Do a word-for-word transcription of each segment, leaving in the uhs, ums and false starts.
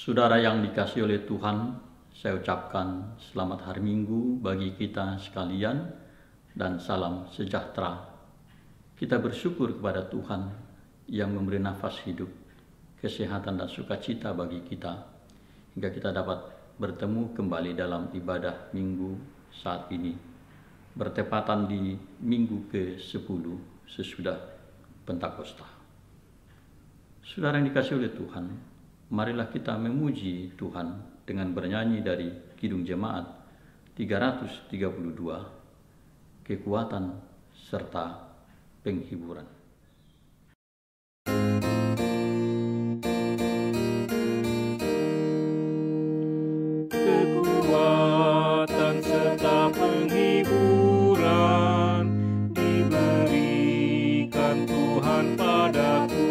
Saudara yang dikasihi oleh Tuhan, saya ucapkan selamat hari Minggu bagi kita sekalian dan salam sejahtera. Kita bersyukur kepada Tuhan yang memberi nafas hidup, kesehatan dan sukacita bagi kita, hingga kita dapat bertemu kembali dalam ibadah Minggu saat ini, bertepatan di Minggu ke sepuluh sesudah Pentakosta. Saudara yang dikasihi oleh Tuhan, marilah kita memuji Tuhan dengan bernyanyi dari Kidung Jemaat tiga ratus tiga puluh dua, Kekuatan serta Penghiburan. Kekuatan serta penghiburan diberikan Tuhan padaku.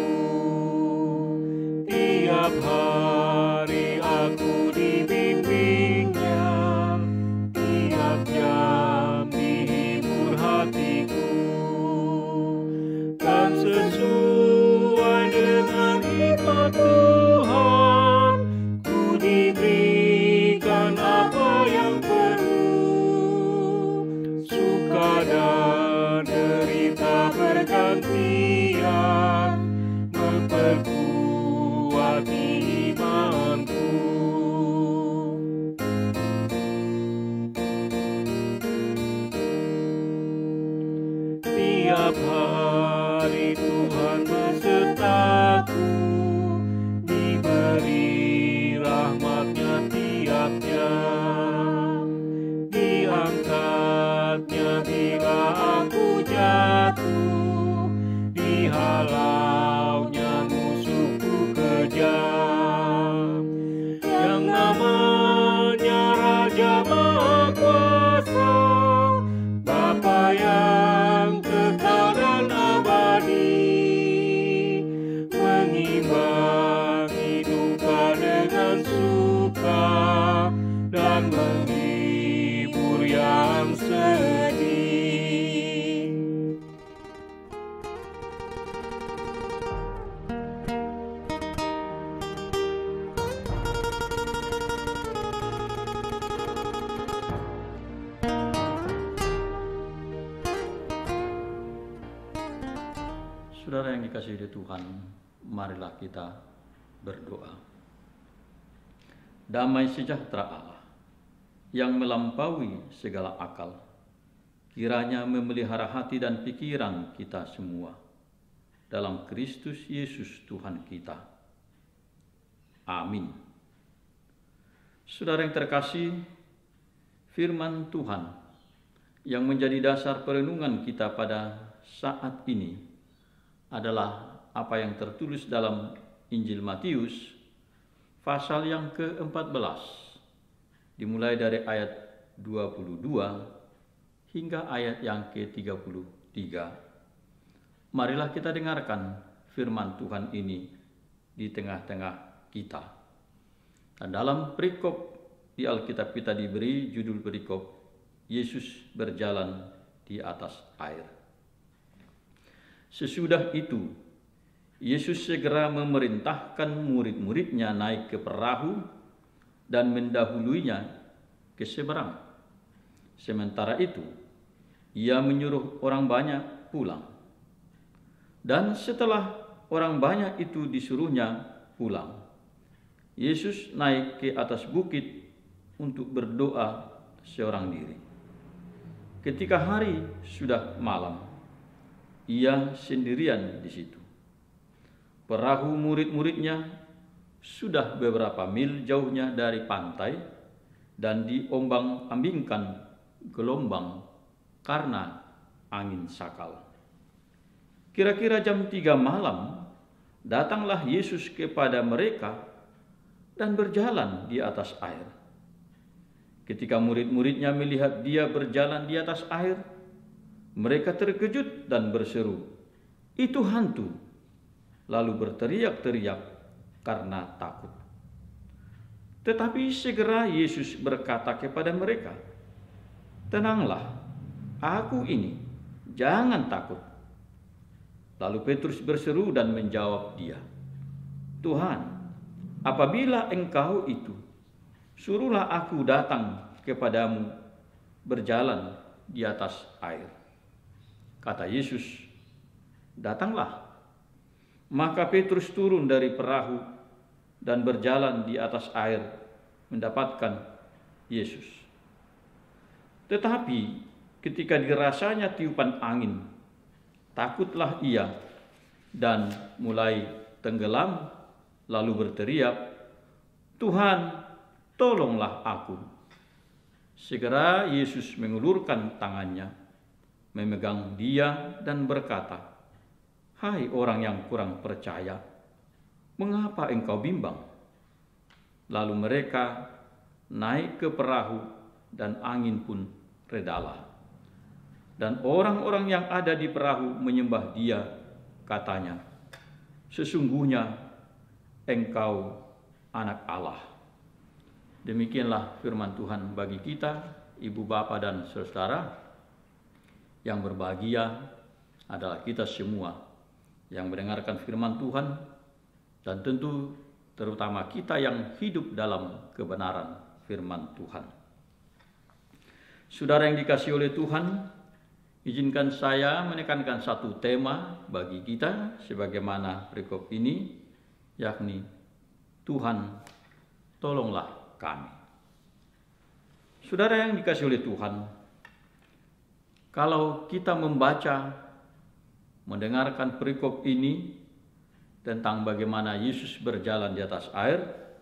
Tiap hari aku dibimbingnya, tiap jam dihibur hatiku. Dan sesuai dengan hikmat Tuhan, ku diberikan apa yang perlu. Suka dan derita bergantian, memperkuat imanku. Tiap hari Tuhan besertaku, diberi rahmat-Nya tiap jam. Diangkat-Nya bila aku jatuh, dihalau-Nya musuhku kejam. Yang namanya Raja Maha Kuasa, Bapa yang kekal dan abadi, mengimbangi duka dengan suka dan menghibur yang sedih. Saudara yang dikasihi oleh Tuhan, marilah kita berdoa. Damai sejahtera Allah yang melampaui segala akal, kiranya memelihara hati dan pikiran kita semua dalam Kristus Yesus Tuhan kita. Amin. Saudara yang terkasih, firman Tuhan yang menjadi dasar perenungan kita pada saat ini adalah apa yang tertulis dalam Injil Matius pasal yang keempat belas, dimulai dari ayat dua puluh dua hingga ayat yang ke tiga puluh tiga. Marilah kita dengarkan firman Tuhan ini di tengah-tengah kita. Dan dalam perikop di Alkitab kita diberi judul perikop Yesus berjalan di atas air. Sesudah itu, Yesus segera memerintahkan murid-muridnya naik ke perahu dan mendahuluinya ke seberang. Sementara itu, ia menyuruh orang banyak pulang. Dan setelah orang banyak itu disuruhnya pulang, Yesus naik ke atas bukit untuk berdoa seorang diri. Ketika hari sudah malam, ia sendirian di situ. Perahu murid-muridnya sudah beberapa mil jauhnya dari pantai dan diombang-ambingkan gelombang karena angin sakal. Kira-kira jam tiga malam, datanglah Yesus kepada mereka dan berjalan di atas air. Ketika murid-muridnya melihat dia berjalan di atas air, mereka terkejut dan berseru, "Itu hantu!" Lalu berteriak-teriak karena takut. Tetapi segera Yesus berkata kepada mereka, "Tenanglah, aku ini, jangan takut." Lalu Petrus berseru dan menjawab dia, "Tuhan, apabila engkau itu, suruhlah aku datang kepadamu berjalan di atas air. Kata Yesus, datanglah. Maka Petrus turun dari perahu dan berjalan di atas air mendapatkan Yesus. Tetapi ketika dirasanya tiupan angin, takutlah ia dan mulai tenggelam, lalu berteriak, Tuhan, tolonglah aku. Segera Yesus mengulurkan tangannya, memegang dia dan berkata, Hai orang yang kurang percaya, mengapa engkau bimbang? Lalu mereka naik ke perahu dan angin pun redalah. Dan orang-orang yang ada di perahu menyembah dia, katanya, sesungguhnya engkau anak Allah. Demikianlah firman Tuhan bagi kita, ibu bapa dan saudara. Yang berbahagia adalah kita semua yang mendengarkan firman Tuhan, dan tentu terutama kita yang hidup dalam kebenaran firman Tuhan. Saudara yang dikasihi oleh Tuhan, izinkan saya menekankan satu tema bagi kita sebagaimana perikop ini, yakni Tuhan, tolonglah kami. Saudara yang dikasihi oleh Tuhan, kalau kita membaca, mendengarkan perikop ini tentang bagaimana Yesus berjalan di atas air,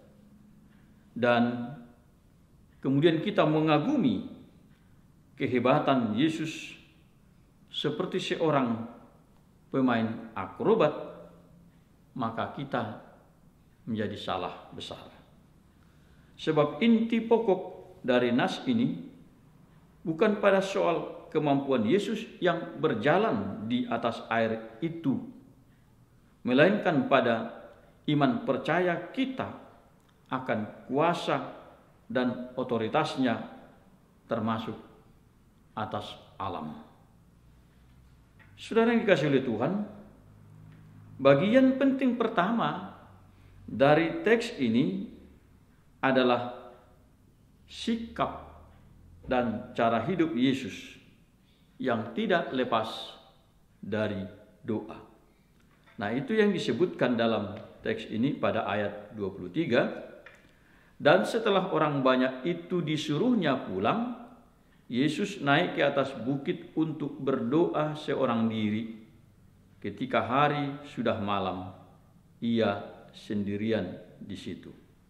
dan kemudian kita mengagumi kehebatan Yesus seperti seorang pemain akrobat, maka kita menjadi salah besar. Sebab inti pokok dari nas ini bukan pada soal kemampuan Yesus yang berjalan di atas air itu, melainkan pada iman percaya kita akan kuasa dan otoritasnya termasuk atas alam. Saudara yang dikasihi oleh Tuhan, bagian penting pertama dari teks ini adalah sikap dan cara hidup Yesus yang tidak lepas dari doa. Nah, itu yang disebutkan dalam teks ini pada ayat dua puluh tiga. Dan setelah orang banyak itu disuruhnya pulang, Yesus naik ke atas bukit untuk berdoa seorang diri. Ketika hari sudah malam, ia sendirian di situ.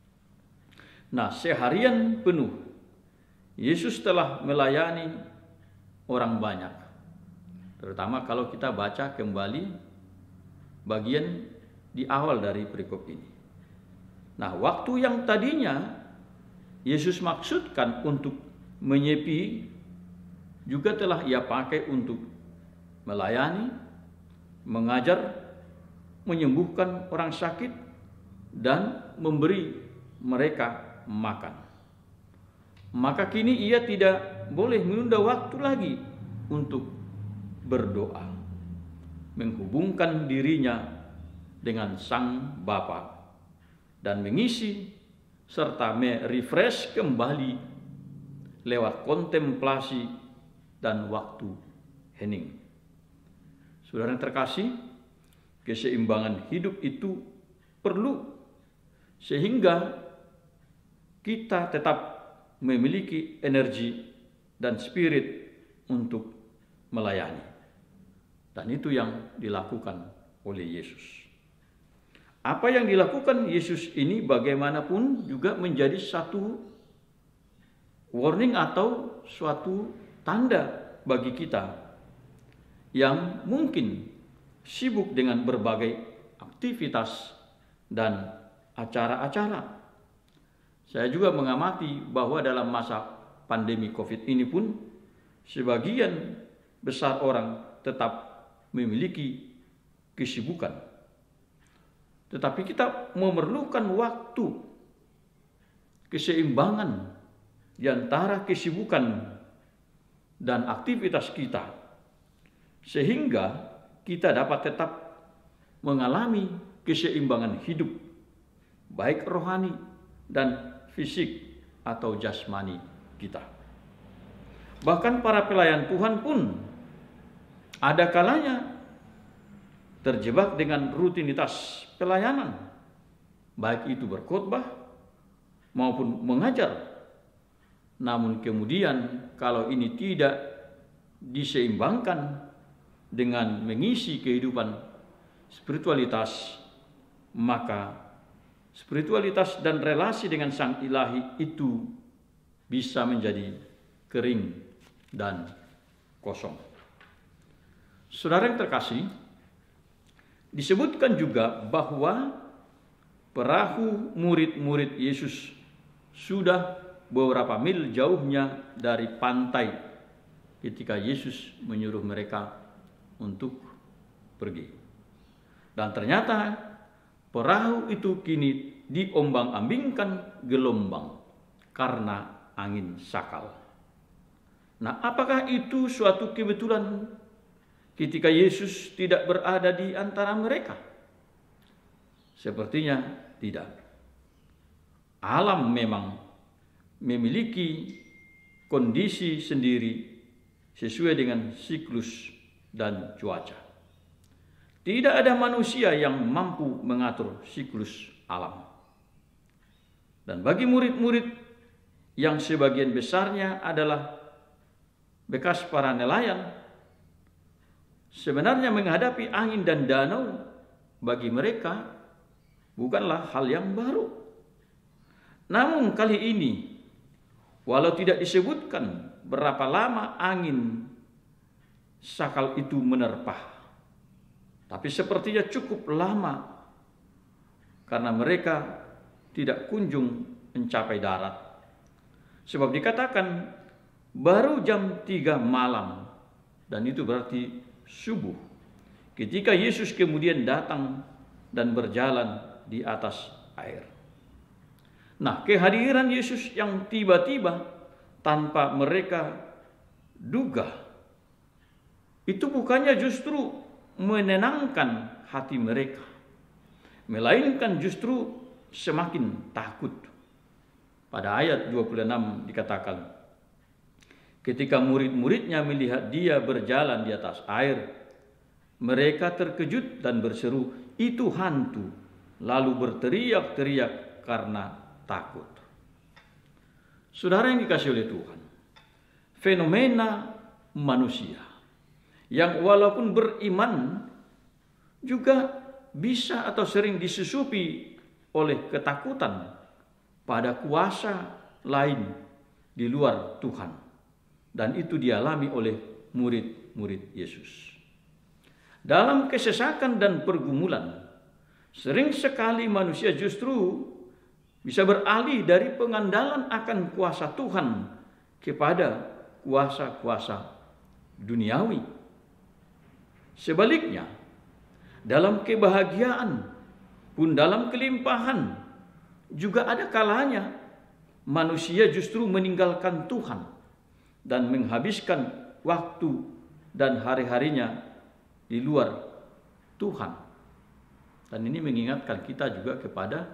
Nah, seharian penuh Yesus telah melayani orang banyak. Terutama kalau kita baca kembali bagian di awal dari perikop ini. Nah, waktu yang tadinya Yesus maksudkan untuk menyepi, juga telah ia pakai untuk melayani, mengajar, menyembuhkan orang sakit, dan memberi mereka makan. Maka kini ia tidak boleh menunda waktu lagi untuk berdoa, menghubungkan dirinya dengan Sang Bapa, dan mengisi serta merefresh kembali lewat kontemplasi dan waktu hening. Saudara yang terkasih, keseimbangan hidup itu perlu sehingga kita tetap memiliki energi dan spirit untuk melayani. Dan itu yang dilakukan oleh Yesus. Apa yang dilakukan Yesus ini bagaimanapun juga menjadi satu warning atau suatu tanda bagi kita yang mungkin sibuk dengan berbagai aktivitas dan acara-acara. Saya juga mengamati bahwa dalam masa pandemi COVID ini pun sebagian besar orang tetap memiliki kesibukan. Tetapi kita memerlukan waktu, keseimbangan di antara kesibukan dan aktivitas kita, sehingga kita dapat tetap mengalami keseimbangan hidup, baik rohani dan fisik atau jasmani kita. Bahkan para pelayan Tuhan pun ada kalanya terjebak dengan rutinitas pelayanan, baik itu berkhotbah maupun mengajar. Namun kemudian kalau ini tidak diseimbangkan dengan mengisi kehidupan spiritualitas, maka spiritualitas dan relasi dengan Sang Ilahi itu bisa menjadi kering dan kosong. Saudara yang terkasih, disebutkan juga bahwa perahu murid-murid Yesus sudah beberapa mil jauhnya dari pantai ketika Yesus menyuruh mereka untuk pergi. Dan ternyata perahu itu kini diombang-ambingkan gelombang karena angin sakal. Nah, apakah itu suatu kebetulan ketika Yesus tidak berada di antara mereka? Sepertinya tidak. Alam memang memiliki kondisi sendiri sesuai dengan siklus dan cuaca. Tidak ada manusia yang mampu mengatur siklus alam. Dan bagi murid-murid yang sebagian besarnya adalah bekas para nelayan, sebenarnya menghadapi angin dan danau bagi mereka bukanlah hal yang baru. Namun kali ini, walau tidak disebutkan berapa lama angin sakal itu menerpa, tapi sepertinya cukup lama karena mereka tidak kunjung mencapai darat. Sebab dikatakan baru jam tiga malam, dan itu berarti subuh, ketika Yesus kemudian datang dan berjalan di atas air. Nah, kehadiran Yesus yang tiba-tiba tanpa mereka duga, itu bukannya justru menenangkan hati mereka, melainkan justru semakin takut. Pada ayat dua puluh enam dikatakan, ketika murid-muridnya melihat dia berjalan di atas air, mereka terkejut dan berseru, "Itu hantu!" Lalu berteriak-teriak karena takut. Saudara yang dikasihi oleh Tuhan, fenomena manusia yang walaupun beriman juga bisa atau sering disusupi oleh ketakutan pada kuasa lain di luar Tuhan. Dan itu dialami oleh murid-murid Yesus. Dalam kesesakan dan pergumulan, sering sekali manusia justru bisa beralih dari pengandalan akan kuasa Tuhan kepada kuasa-kuasa duniawi. Sebaliknya, dalam kebahagiaan pun dalam kelimpahan juga ada kalanya manusia justru meninggalkan Tuhan dan menghabiskan waktu dan hari-harinya di luar Tuhan. Dan ini mengingatkan kita juga kepada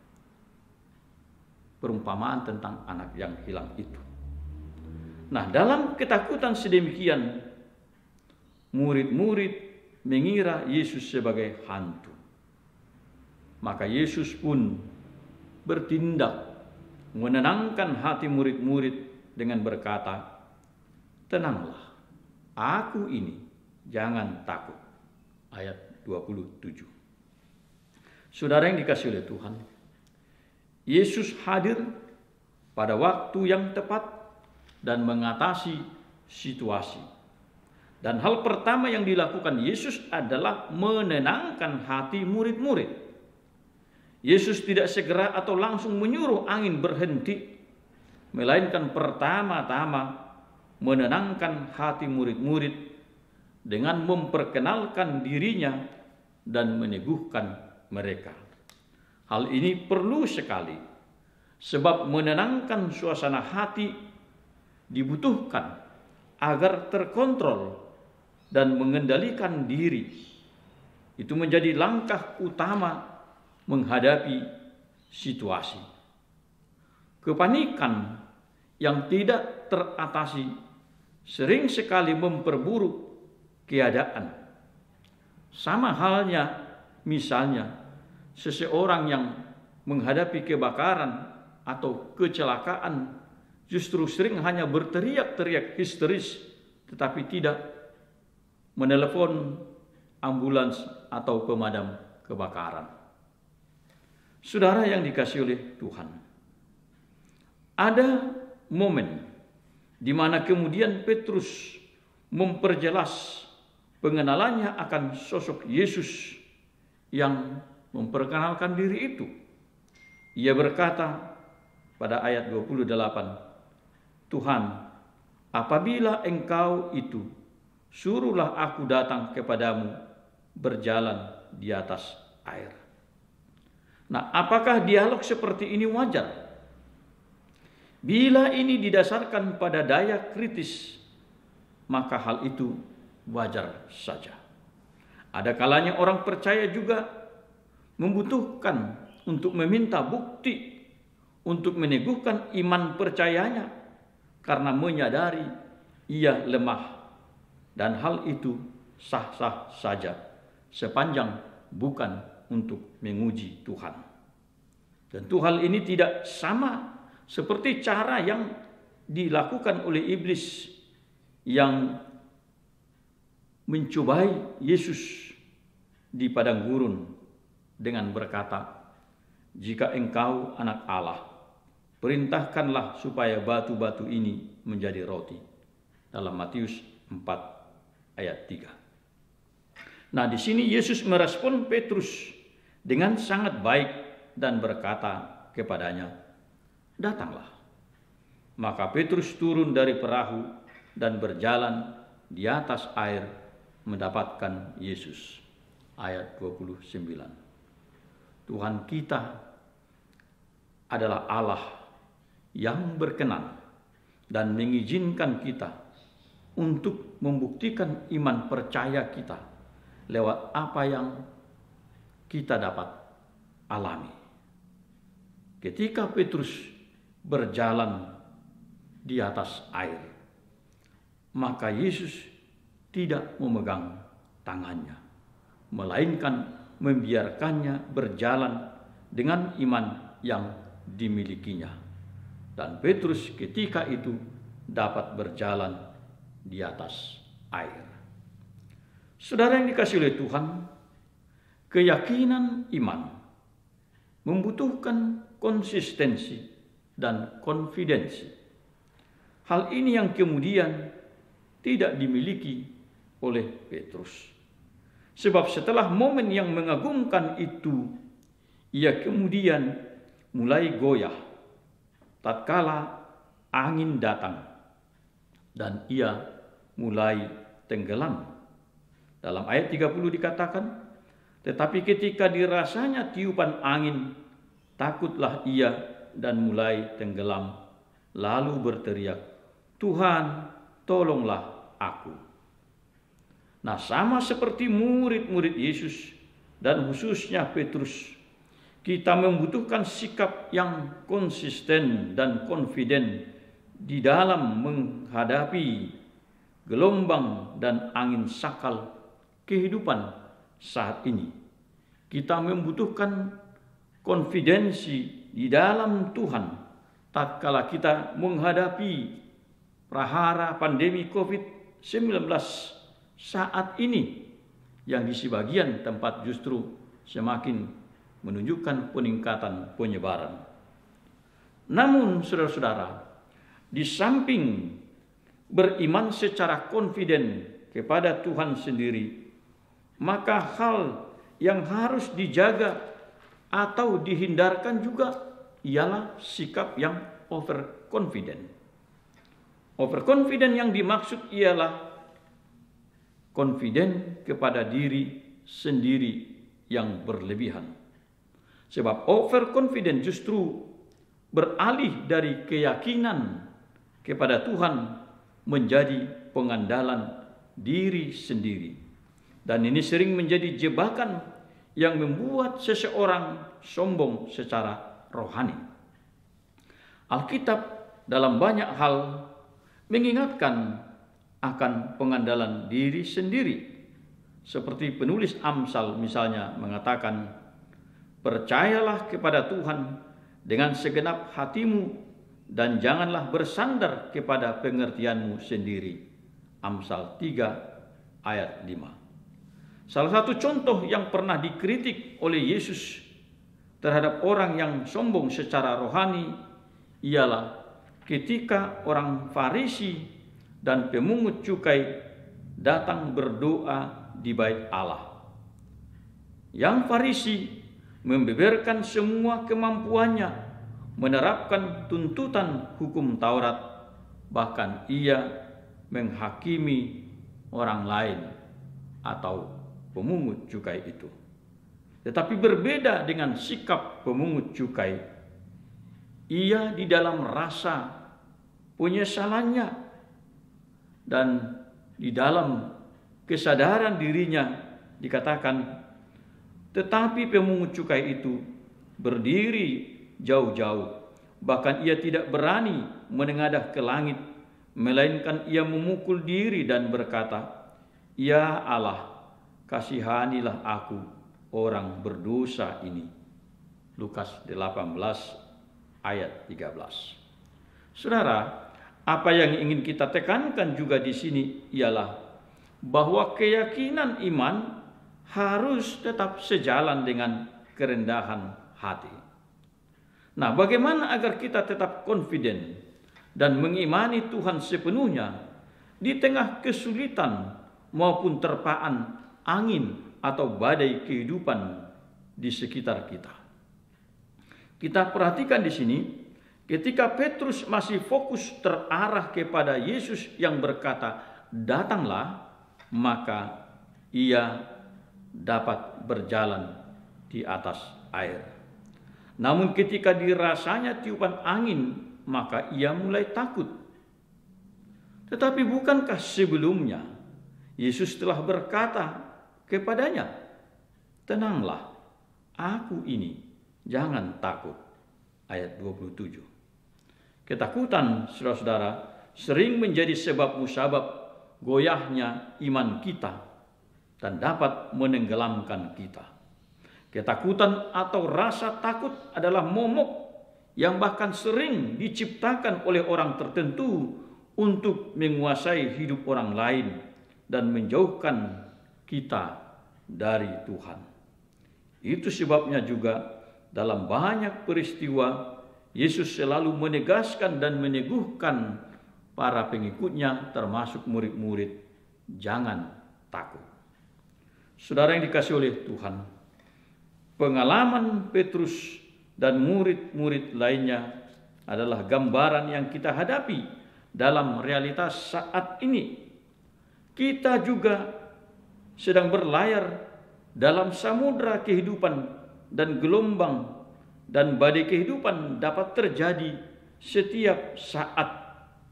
perumpamaan tentang anak yang hilang itu. Nah, dalam ketakutan sedemikian, murid-murid mengira Yesus sebagai hantu. Maka Yesus pun bertindak menenangkan hati murid-murid dengan berkata, "Tenanglah, aku ini, jangan takut." Ayat dua puluh tujuh. Saudara yang dikasihi oleh Tuhan, Yesus hadir pada waktu yang tepat dan mengatasi situasi. Dan hal pertama yang dilakukan Yesus adalah menenangkan hati murid-murid. Yesus tidak segera atau langsung menyuruh angin berhenti, melainkan pertama-tama menenangkan hati murid-murid dengan memperkenalkan dirinya dan meneguhkan mereka. Hal ini perlu sekali, sebab menenangkan suasana hati dibutuhkan agar terkontrol dan mengendalikan diri. Itu menjadi langkah utama menghadapi situasi. Kepanikan yang tidak teratasi sering sekali memperburuk keadaan. Sama halnya misalnya seseorang yang menghadapi kebakaran atau kecelakaan justru sering hanya berteriak-teriak histeris tetapi tidak menelepon ambulans atau pemadam kebakaran. Saudara yang dikasihi oleh Tuhan, ada momen di mana kemudian Petrus memperjelas pengenalannya akan sosok Yesus yang memperkenalkan diri itu. Ia berkata pada ayat dua puluh delapan, Tuhan, apabila Engkau itu, suruhlah aku datang kepadamu berjalan di atas air. Nah, apakah dialog seperti ini wajar? Bila ini didasarkan pada daya kritis, maka hal itu wajar saja. Ada kalanya orang percaya juga membutuhkan untuk meminta bukti untuk meneguhkan iman percayanya karena menyadari ia lemah, dan hal itu sah-sah saja sepanjang bukan untuk menguji Tuhan. Tentu hal ini tidak sama seperti cara yang dilakukan oleh iblis yang mencobai Yesus di padang gurun dengan berkata, jika Engkau anak Allah, perintahkanlah supaya batu-batu ini menjadi roti. Dalam Matius empat ayat tiga. Nah, di sini Yesus merespon Petrus dengan sangat baik dan berkata kepadanya, datanglah. Maka Petrus turun dari perahu dan berjalan di atas air mendapatkan Yesus. Ayat dua puluh sembilan. Tuhan kita adalah Allah yang berkenan dan mengizinkan kita untuk membuktikan iman percaya kita lewat apa yang kita dapat alami. Ketika Petrus berjalan di atas air, maka Yesus tidak memegang tangannya, melainkan membiarkannya berjalan dengan iman yang dimilikinya. Dan Petrus ketika itu dapat berjalan di atas air. Saudara yang dikasihi oleh Tuhan, keyakinan iman membutuhkan konsistensi dan konfidensi. Hal ini yang kemudian tidak dimiliki oleh Petrus. Sebab setelah momen yang mengagumkan itu, ia kemudian mulai goyah tatkala angin datang dan ia mulai tenggelam. Dalam ayat tiga puluh dikatakan, tetapi ketika dirasanya tiupan angin, takutlah ia dan mulai tenggelam, lalu berteriak, Tuhan, tolonglah aku. Nah, sama seperti murid-murid Yesus dan khususnya Petrus, kita membutuhkan sikap yang konsisten dan confident di dalam menghadapi gelombang dan angin sakal kehidupan saat ini. Kita membutuhkan konfidensi di dalam Tuhan tatkala kita menghadapi prahara pandemi covid sembilan belas saat ini, yang di sebagian tempat justru semakin menunjukkan peningkatan penyebaran. Namun saudara-saudara, di samping beriman secara confident kepada Tuhan sendiri, maka hal yang harus dijaga atau dihindarkan juga ialah sikap yang overconfident. Overconfident yang dimaksud ialah confident kepada diri sendiri yang berlebihan. Sebab overconfident justru beralih dari keyakinan kepada Tuhan menjadi pengandalan diri sendiri. Dan ini sering menjadi jebakan yang membuat seseorang sombong secara rohani. Alkitab dalam banyak hal mengingatkan akan pengandalan diri sendiri. Seperti penulis Amsal misalnya mengatakan, percayalah kepada Tuhan dengan segenap hatimu dan janganlah bersandar kepada pengertianmu sendiri. Amsal tiga ayat lima. Salah satu contoh yang pernah dikritik oleh Yesus terhadap orang yang sombong secara rohani ialah ketika orang Farisi dan pemungut cukai datang berdoa di bait Allah. Yang Farisi membeberkan semua kemampuannya menerapkan tuntutan hukum Taurat, bahkan ia menghakimi orang lain atau pemungut cukai itu. Tetapi berbeda dengan sikap pemungut cukai, ia di dalam rasa penyesalannya dan di dalam kesadaran dirinya dikatakan, tetapi pemungut cukai itu berdiri jauh-jauh, bahkan ia tidak berani menengadah ke langit, melainkan ia memukul diri dan berkata, "Ya Allah, kasihanilah aku, orang berdosa ini." Lukas delapan belas ayat tiga belas. Saudara, apa yang ingin kita tekankan juga di sini ialah bahwa keyakinan iman harus tetap sejalan dengan kerendahan hati. Nah, bagaimana agar kita tetap confident dan mengimani Tuhan sepenuhnya di tengah kesulitan maupun terpaan angin atau badai kehidupan di sekitar kita? Kita perhatikan di sini, ketika Petrus masih fokus terarah kepada Yesus yang berkata, "Datanglah," maka ia dapat berjalan di atas air. Namun ketika dirasanya tiupan angin, maka ia mulai takut. Tetapi bukankah sebelumnya Yesus telah berkata kepadanya, "Tenanglah, aku ini, jangan takut." Ayat dua puluh tujuh. Ketakutan, saudara-saudara, sering menjadi sebab musabab goyahnya iman kita dan dapat menenggelamkan kita. Ketakutan atau rasa takut adalah momok yang bahkan sering diciptakan oleh orang tertentu untuk menguasai hidup orang lain dan menjauhkan kita dari Tuhan. Itu sebabnya juga dalam banyak peristiwa Yesus selalu menegaskan dan meneguhkan para pengikutnya termasuk murid-murid, jangan takut. Saudara yang dikasihi oleh Tuhan, pengalaman Petrus dan murid-murid lainnya adalah gambaran yang kita hadapi dalam realitas saat ini. Kita juga sedang berlayar dalam samudra kehidupan dan gelombang dan badai kehidupan dapat terjadi setiap saat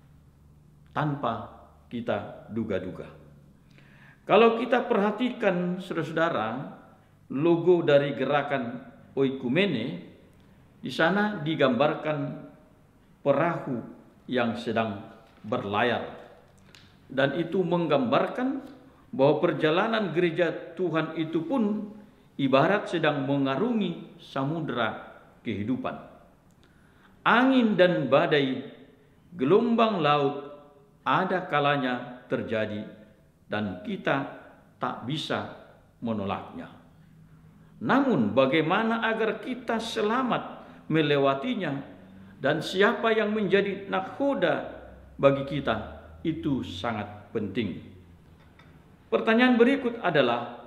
tanpa kita duga-duga. Kalau kita perhatikan, saudara-saudara, logo dari gerakan Oikumene, di sana digambarkan perahu yang sedang berlayar. Dan itu menggambarkan bahwa perjalanan gereja Tuhan itu pun ibarat sedang mengarungi samudera kehidupan. Angin dan badai, gelombang laut ada kalanya terjadi dan kita tak bisa menolaknya. Namun bagaimana agar kita selamat melewatinya dan siapa yang menjadi nakhoda bagi kita, itu sangat penting. Pertanyaan berikut adalah,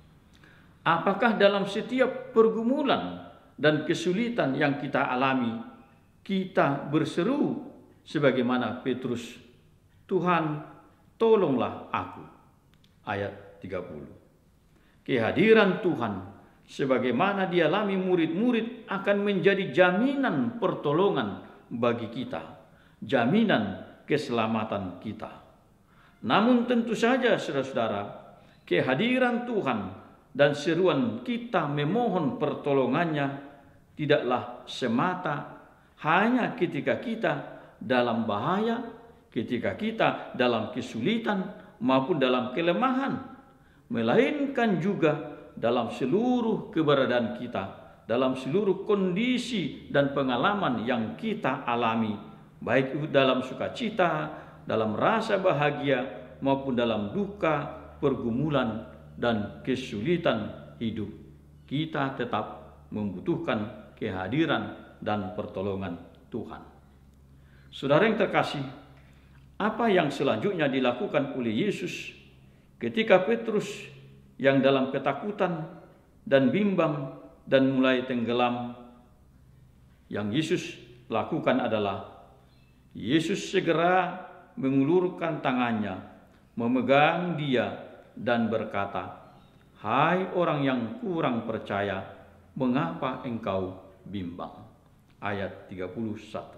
apakah dalam setiap pergumulan dan kesulitan yang kita alami, kita berseru sebagaimana Petrus, "Tuhan, tolonglah aku." Ayat tiga puluh. Kehadiran Tuhan sebagaimana dialami murid-murid akan menjadi jaminan pertolongan bagi kita, jaminan keselamatan kita. Namun tentu saja, saudara-saudara, kehadiran Tuhan dan seruan kita memohon pertolongannya tidaklah semata hanya ketika kita dalam bahaya, ketika kita dalam kesulitan maupun dalam kelemahan, melainkan juga dalam seluruh keberadaan kita, dalam seluruh kondisi dan pengalaman yang kita alami, baik itu dalam sukacita, dalam rasa bahagia, maupun dalam duka, pergumulan, dan kesulitan hidup. Kita tetap membutuhkan kehadiran dan pertolongan Tuhan. Saudara yang terkasih, apa yang selanjutnya dilakukan oleh Yesus ketika Petrus yang dalam ketakutan dan bimbang dan mulai tenggelam, yang Yesus lakukan adalah Yesus segera mengulurkan tangannya, memegang dia dan berkata, "Hai orang yang kurang percaya, mengapa engkau bimbang?" Ayat tiga puluh satu.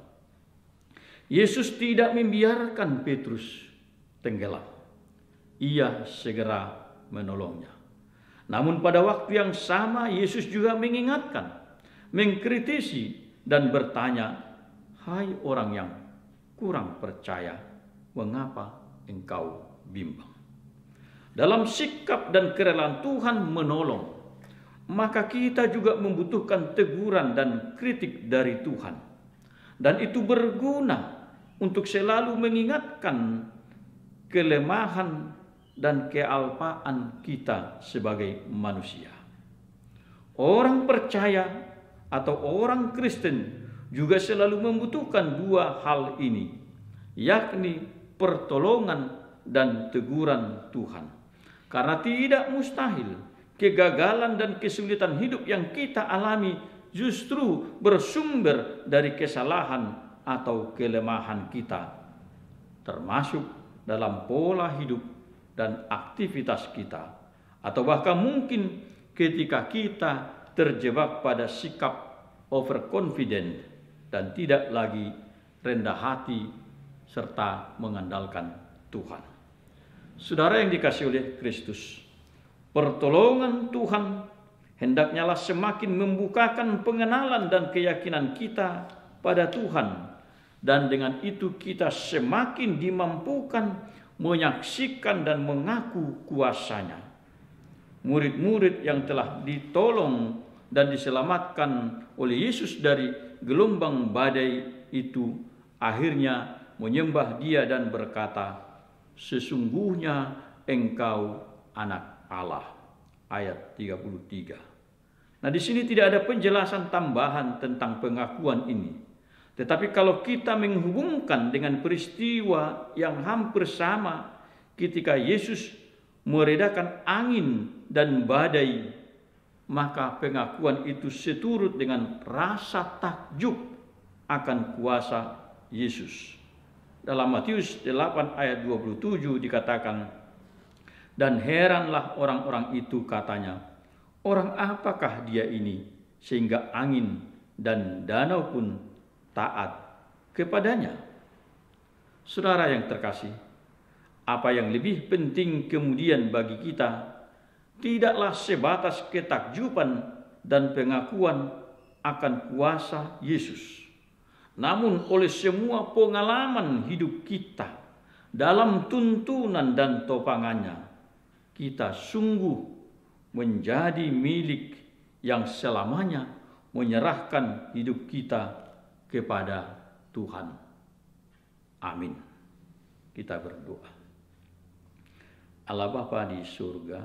Yesus tidak membiarkan Petrus tenggelam. Ia segera menolongnya. Namun pada waktu yang sama Yesus juga mengingatkan, mengkritisi dan bertanya, "Hai orang yang kurang percaya, mengapa engkau bimbang?" Dalam sikap dan kerelaan Tuhan menolong, maka kita juga membutuhkan teguran dan kritik dari Tuhan. Dan itu berguna untuk selalu mengingatkan kelemahan dan kealpaan kita sebagai manusia. Orang percaya atau orang Kristen juga selalu membutuhkan dua hal ini, yakni pertolongan dan teguran Tuhan. Karena tidak mustahil kegagalan dan kesulitan hidup yang kita alami justru bersumber dari kesalahan atau kelemahan kita, termasuk dalam pola hidup dan aktivitas kita, atau bahkan mungkin ketika kita terjebak pada sikap overconfident dan tidak lagi rendah hati serta mengandalkan Tuhan. Saudara yang dikasihi oleh Kristus, pertolongan Tuhan hendaknyalah semakin membukakan pengenalan dan keyakinan kita pada Tuhan, dan dengan itu kita semakin dimampukan menyaksikan dan mengaku kuasa-Nya. Murid-murid yang telah ditolong dan diselamatkan oleh Yesus dari gelombang badai itu akhirnya menyembah Dia dan berkata, "Sesungguhnya Engkau Anak Allah." Ayat tiga puluh tiga. Nah, di sini tidak ada penjelasan tambahan tentang pengakuan ini. Tetapi kalau kita menghubungkan dengan peristiwa yang hampir sama ketika Yesus meredakan angin dan badai, maka pengakuan itu seturut dengan rasa takjub akan kuasa Yesus. Dalam Matius delapan ayat dua puluh tujuh dikatakan, "Dan heranlah orang-orang itu," katanya, "orang apakah dia ini sehingga angin dan danau pun taat kepadanya?" Saudara yang terkasih, apa yang lebih penting kemudian bagi kita tidaklah sebatas ketakjuban dan pengakuan akan kuasa Yesus, namun oleh semua pengalaman hidup kita dalam tuntunan dan topangannya, kita sungguh menjadi milik yang selamanya menyerahkan hidup kita kepada Tuhan. Amin. Kita berdoa. Allah Bapa di surga,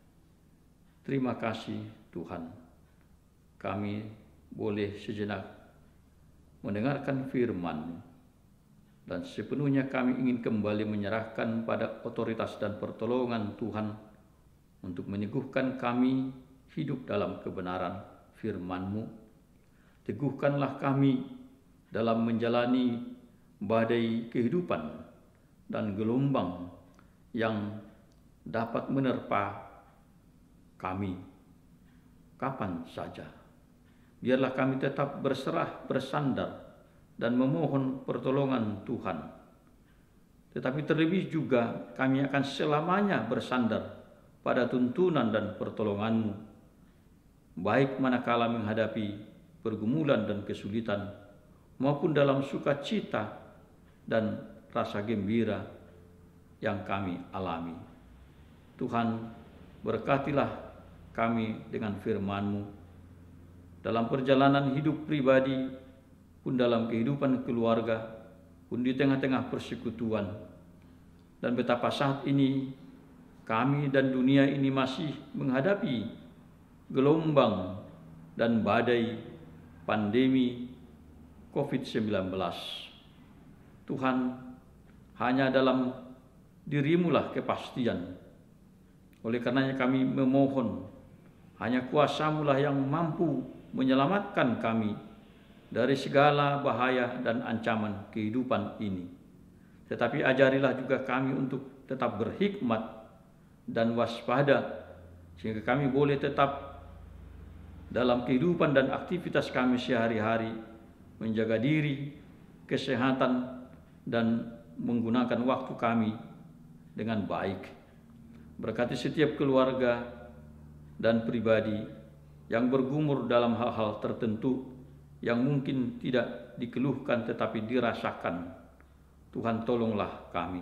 terima kasih Tuhan, kami boleh sejenak mendengarkan firman-Mu, dan sepenuhnya kami ingin kembali menyerahkan pada otoritas dan pertolongan Tuhan untuk meneguhkan kami hidup dalam kebenaran firman-Mu. Teguhkanlah kami dalam menjalani badai kehidupan dan gelombang yang dapat menerpa kami kapan saja. Biarlah kami tetap berserah, bersandar, dan memohon pertolongan Tuhan. Tetapi terlebih juga kami akan selamanya bersandar pada tuntunan dan pertolongan-Mu, baik manakala menghadapi pergumulan dan kesulitan, maupun dalam sukacita dan rasa gembira yang kami alami. Tuhan, berkatilah kami dengan firman-Mu dalam perjalanan hidup pribadi, pun dalam kehidupan keluarga, pun di tengah-tengah persekutuan. Dan betapa saat ini kami dan dunia ini masih menghadapi gelombang dan badai pandemi covid sembilan belas. Tuhan, hanya dalam Dirimu-lah kepastian. Oleh karenanya kami memohon, hanya Kuasa-Mu-lah yang mampu menyelamatkan kami dari segala bahaya dan ancaman kehidupan ini. Tetapi ajarilah juga kami untuk tetap berhikmat dan waspada, sehingga kami boleh tetap dalam kehidupan dan aktivitas kami sehari-hari menjaga diri, kesehatan, dan menggunakan waktu kami dengan baik. Berkati setiap keluarga dan pribadi yang bergumul dalam hal-hal tertentu yang mungkin tidak dikeluhkan tetapi dirasakan. Tuhan, tolonglah kami.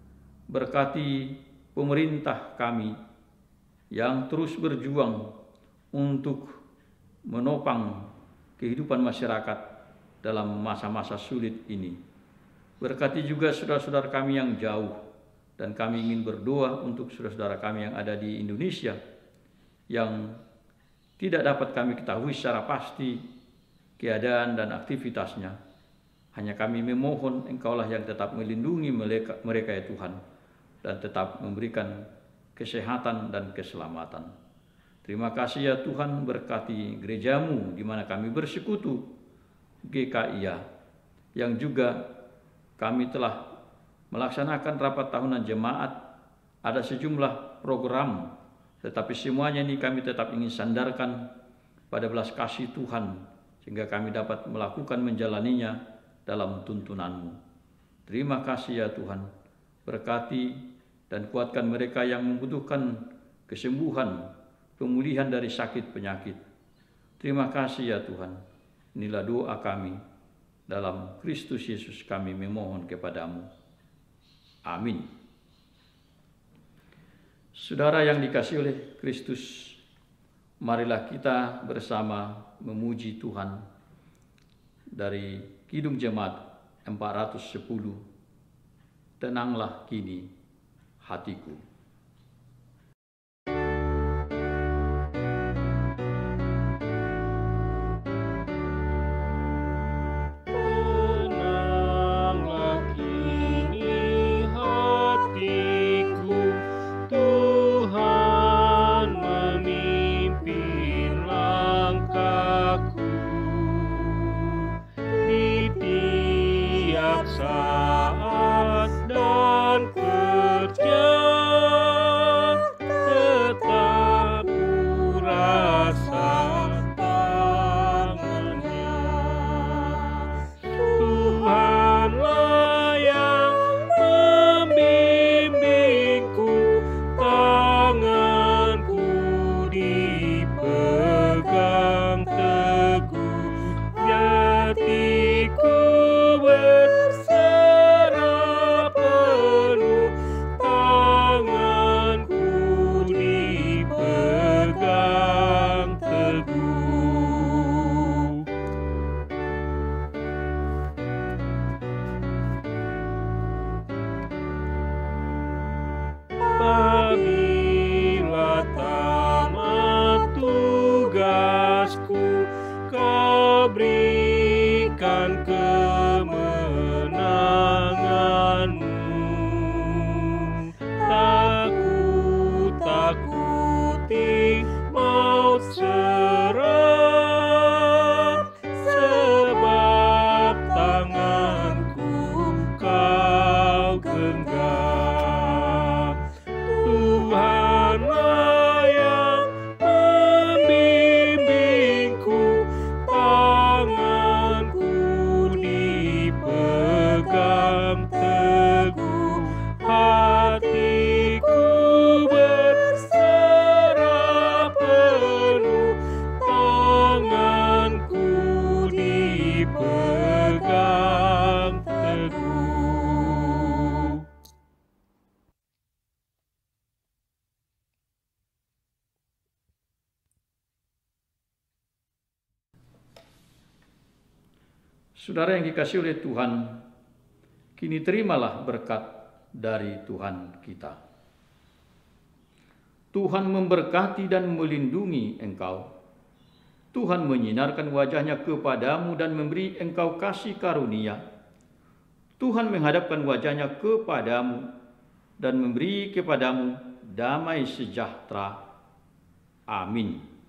Berkati pemerintah kami yang terus berjuang untuk menopang kehidupan masyarakat dalam masa-masa sulit ini. Berkati juga saudara-saudara kami yang jauh, dan kami ingin berdoa untuk saudara-saudara kami yang ada di Indonesia yang tidak dapat kami ketahui secara pasti keadaan dan aktivitasnya. Hanya kami memohon Engkaulah yang tetap melindungi mereka, mereka ya Tuhan, dan tetap memberikan kesehatan dan keselamatan. Terima kasih ya Tuhan, berkati gereja-Mu di mana kami bersekutu, G K I A, yang juga kami telah melaksanakan rapat tahunan jemaat. Ada sejumlah program, tetapi semuanya ini kami tetap ingin sandarkan pada belas kasih Tuhan, sehingga kami dapat melakukan menjalaninya dalam tuntunan-Mu. Terima kasih ya Tuhan, berkati dan kuatkan mereka yang membutuhkan kesembuhan, pemulihan dari sakit penyakit. Terima kasih ya Tuhan. Inilah doa kami, dalam Kristus Yesus kami memohon kepadamu. Amin. Saudara yang dikasihi oleh Kristus, marilah kita bersama memuji Tuhan dari Kidung Jemaat empat ratus sepuluh. Tenanglah kini hatiku. Saat dan kerja Saudara yang dikasihi oleh Tuhan, kini terimalah berkat dari Tuhan kita. Tuhan memberkati dan melindungi engkau. Tuhan menyinarkan wajah-Nya kepadamu dan memberi engkau kasih karunia. Tuhan menghadapkan wajah-Nya kepadamu dan memberi kepadamu damai sejahtera. Amin.